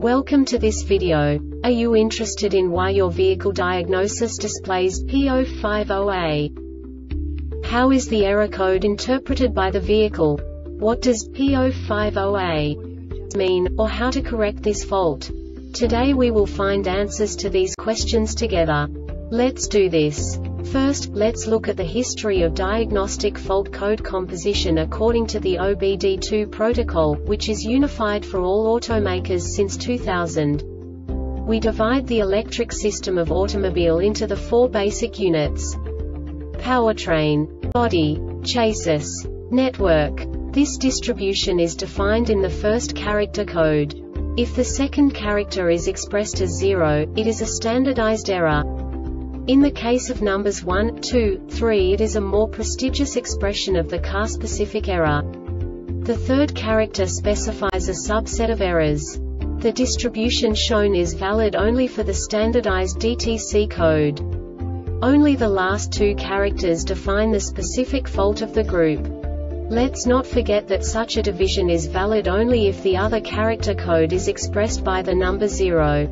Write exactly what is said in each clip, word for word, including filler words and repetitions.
Welcome to this video. Are you interested in why your vehicle diagnosis displays P zero five zero A? How is the error code interpreted by the vehicle? What does P zero five zero A mean, or how to correct this fault? Today we will find answers to these questions together. Let's do this. First, let's look at the history of diagnostic fault code composition according to the O B D two protocol, which is unified for all automakers since two thousand. We divide the electric system of automobile into the four basic units: powertrain, body, chassis, network. This distribution is defined in the first character code. If the second character is expressed as zero, it is a standardized error. In the case of numbers one, two, three, it is a more prestigious expression of the car-specific error. The third character specifies a subset of errors. The distribution shown is valid only for the standardized D T C code. Only the last two characters define the specific fault of the group. Let's not forget that such a division is valid only if the other character code is expressed by the number zero.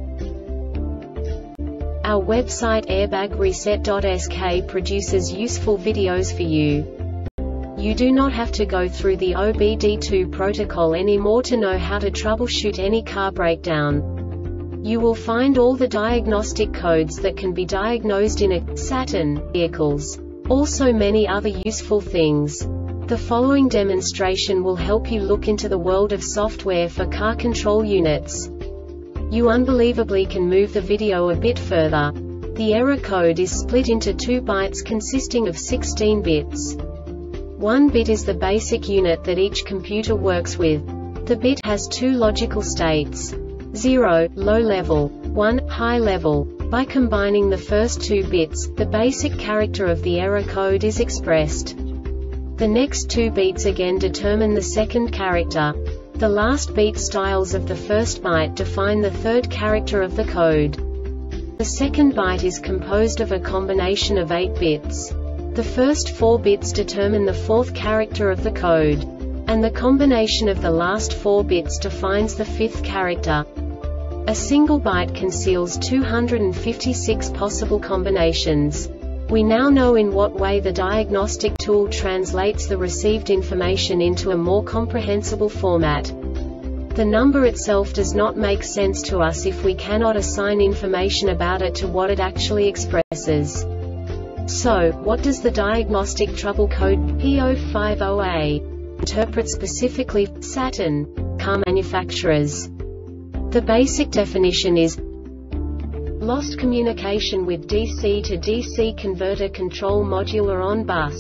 Our website airbag reset dot S K produces useful videos for you. You do not have to go through the O B D two protocol anymore to know how to troubleshoot any car breakdown. You will find all the diagnostic codes that can be diagnosed in a Saturn vehicles. Also many other useful things. The following demonstration will help you look into the world of software for car control units. You unbelievably can move the video a bit further. The error code is split into two bytes consisting of sixteen bits. One bit is the basic unit that each computer works with. The bit has two logical states: zero, low level, one, high level. By combining the first two bits, the basic character of the error code is expressed. The next two beats again determine the second character. The last beat styles of the first byte define the third character of the code. The second byte is composed of a combination of eight bits. The first four bits determine the fourth character of the code. And the combination of the last four bits defines the fifth character. A single byte conceals two hundred fifty-six possible combinations. We now know in what way the diagnostic tool translates the received information into a more comprehensible format. The number itself does not make sense to us if we cannot assign information about it to what it actually expresses. So, what does the diagnostic trouble code P zero five zero A interpret specifically for Saturn car manufacturers? The basic definition is lost communication with D C to D C converter control module or on bus.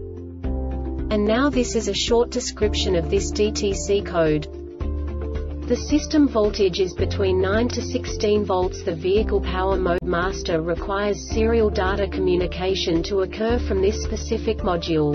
And now this is a short description of this D T C code. The system voltage is between nine to sixteen volts. The vehicle power mode master requires serial data communication to occur from this specific module.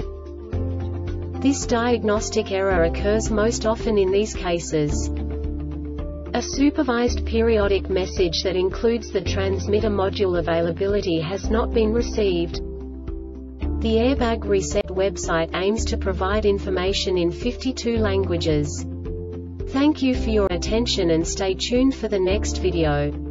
This diagnostic error occurs most often in these cases: a supervised periodic message that includes the transmitter module availability has not been received. The Airbag Reset website aims to provide information in fifty-two languages. Thank you for your attention and stay tuned for the next video.